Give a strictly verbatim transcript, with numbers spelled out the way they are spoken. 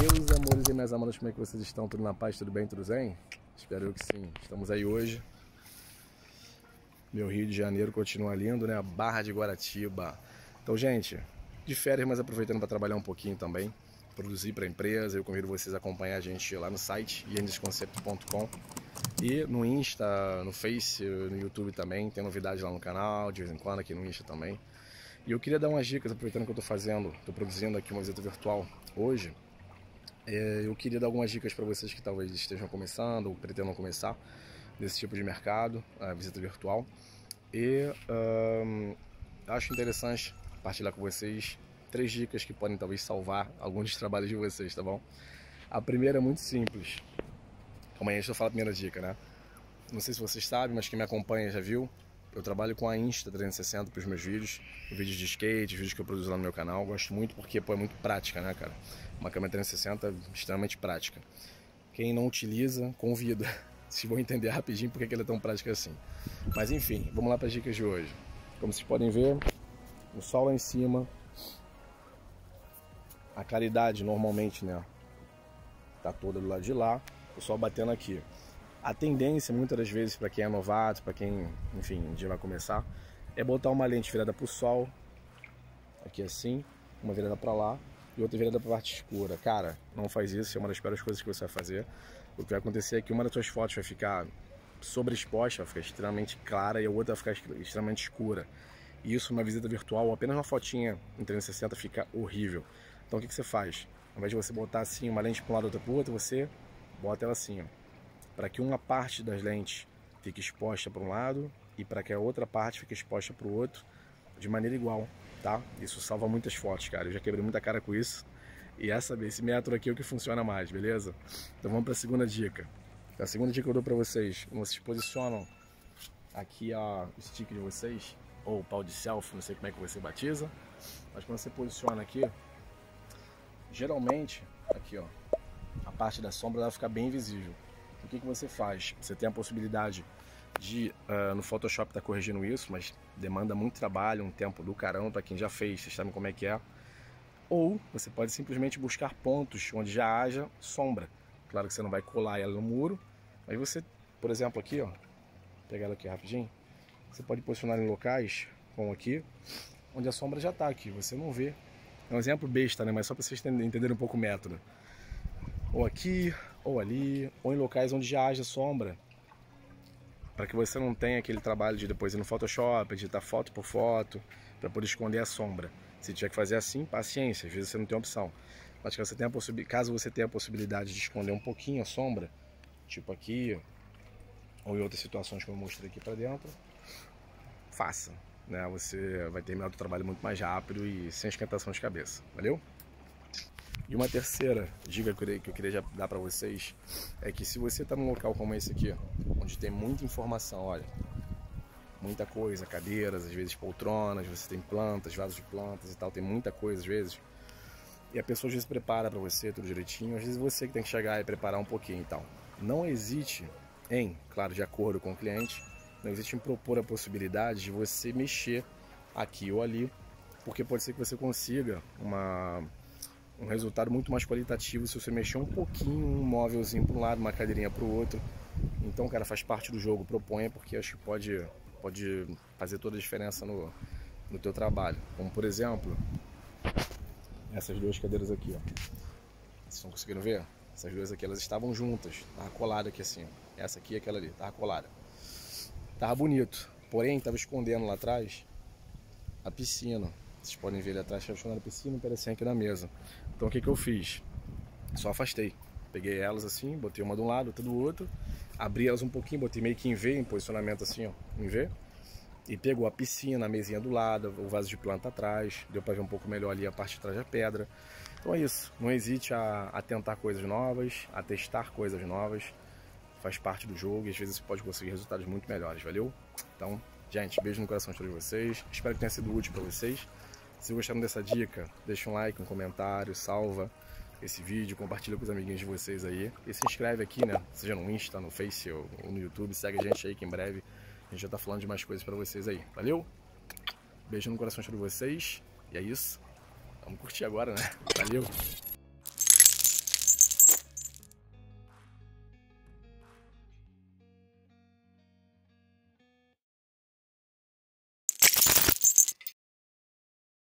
Meus amores e minhas amadas, como é que vocês estão? Tudo na paz? Tudo bem? Tudo zen? Espero eu que sim. Estamos aí hoje. Meu Rio de Janeiro continua lindo, né? A Barra de Guaratiba. Então, gente, de férias, mas aproveitando para trabalhar um pouquinho também. Produzir para a empresa. Eu convido vocês a acompanhar a gente lá no site yandes concept ponto com e no Insta, no Face, no YouTube também. Tem novidades lá no canal, de vez em quando aqui no Insta também. E eu queria dar umas dicas, aproveitando que eu estou fazendo, estou produzindo aqui uma visita virtual hoje. É, eu queria dar algumas dicas para vocês que talvez estejam começando ou pretendam começar nesse tipo de mercado, a visita virtual. E hum, acho interessante partilhar com vocês três dicas que podem talvez salvar alguns dos trabalhos de vocês, tá bom? A primeira é muito simples. Amanhã eu falo a primeira dica, né? Não sei se vocês sabem, mas quem me acompanha já viu. Eu trabalho com a Insta trezentos e sessenta para os meus vídeos, vídeos de skate, vídeos que eu produzo lá no meu canal. Gosto muito porque pô, é muito prática, né, cara? Uma câmera trezentos e sessenta é extremamente prática. Quem não utiliza, convida. Vocês vão entender rapidinho porque que ela é tão prática assim. Mas enfim, vamos lá para as dicas de hoje. Como vocês podem ver, o sol lá em cima, a claridade normalmente, né, tá toda do lado de lá, o sol batendo aqui. A tendência, muitas das vezes, para quem é novato, para quem, enfim, um dia vai começar, é botar uma lente virada para o sol, aqui assim, uma virada para lá e outra virada para a parte escura. Cara, não faz isso, é uma das piores coisas que você vai fazer. O que vai acontecer é que uma das suas fotos vai ficar sobreexposta, vai ficar extremamente clara e a outra vai ficar extremamente escura. E isso, numa visita virtual, apenas uma fotinha em trezentos e sessenta fica horrível. Então o que, que você faz? Ao invés de você botar assim uma lente para um lado e outra para o outro, você bota ela assim, ó, para que uma parte das lentes fique exposta para um lado e para que a outra parte fique exposta para o outro de maneira igual, tá? Isso salva muitas fotos, cara. Eu já quebrei muita cara com isso e essa, esse método aqui é o que funciona mais, beleza? Então vamos para a segunda dica. A segunda dica que eu dou para vocês, vocês posicionam aqui ó, o stick de vocês, ou o pau de selfie, não sei como é que você batiza, mas quando você posiciona aqui, geralmente, aqui ó, a parte da sombra vai ficar bem visível. O que, que você faz? Você tem a possibilidade de, uh, no Photoshop estar tá corrigindo isso, mas demanda muito trabalho, um tempo do caramba para quem já fez, vocês sabem como é que é. Ou você pode simplesmente buscar pontos onde já haja sombra. Claro que você não vai colar ela no muro, mas você, por exemplo, aqui, ó, vou pegar ela aqui rapidinho, você pode posicionar em locais, como aqui, onde a sombra já está aqui, você não vê. É um exemplo besta, né? Mas só para vocês entenderem um pouco o método. Ou aqui, ou ali, ou em locais onde já haja sombra, para que você não tenha aquele trabalho de depois ir no Photoshop, editar foto por foto, para poder esconder a sombra. Se tiver que fazer assim, paciência, às vezes você não tem opção. Mas caso você tenha a possibilidade, caso você tenha a possibilidade de esconder um pouquinho a sombra, tipo aqui, ou em outras situações que eu mostrei aqui para dentro, faça, né? Você vai terminar o trabalho muito mais rápido e sem esquentação de cabeça, valeu? E uma terceira dica que eu queria já dar para vocês é que se você está num local como esse aqui, onde tem muita informação, olha, muita coisa, cadeiras, às vezes poltronas, você tem plantas, vasos de plantas e tal, tem muita coisa às vezes, e a pessoa às vezes prepara para você tudo direitinho, às vezes você que tem que chegar e preparar um pouquinho e tal. Não hesite em, claro, de acordo com o cliente, não hesite em propor a possibilidade de você mexer aqui ou ali, porque pode ser que você consiga uma... um resultado muito mais qualitativo se você mexer um pouquinho um móvelzinho para um lado, uma cadeirinha para o outro. Então, cara, faz parte do jogo, proponha, porque acho que pode, pode fazer toda a diferença no, no teu trabalho. Como, por exemplo, essas duas cadeiras aqui, ó. Vocês estão conseguindo ver? Essas duas aqui, elas estavam juntas, tava colada aqui assim, ó. Essa aqui e aquela ali, tava colada. Tava bonito, porém, tava escondendo lá atrás a piscina. Vocês podem ver ali atrás, estava escondendo a piscina, parecia aqui na mesa. Então o que que eu fiz? Só afastei. Peguei elas assim, botei uma de um lado, outra do outro, abri elas um pouquinho, botei meio que em V, em posicionamento assim, ó, em V. E pegou a piscina, a mesinha do lado, o vaso de planta atrás, deu para ver um pouco melhor ali a parte de trás da pedra. Então é isso, não hesite a, a tentar coisas novas, a testar coisas novas, faz parte do jogo e às vezes você pode conseguir resultados muito melhores, valeu? Então, gente, beijo no coração de todos vocês, espero que tenha sido útil para vocês. Se gostaram dessa dica, deixa um like, um comentário, salva esse vídeo, compartilha com os amiguinhos de vocês aí. E se inscreve aqui, né? Seja no Insta, no Face ou no YouTube, segue a gente aí que em breve a gente já tá falando de mais coisas pra vocês aí. Valeu? Beijo no coração de todos vocês. E é isso. Vamos curtir agora, né? Valeu!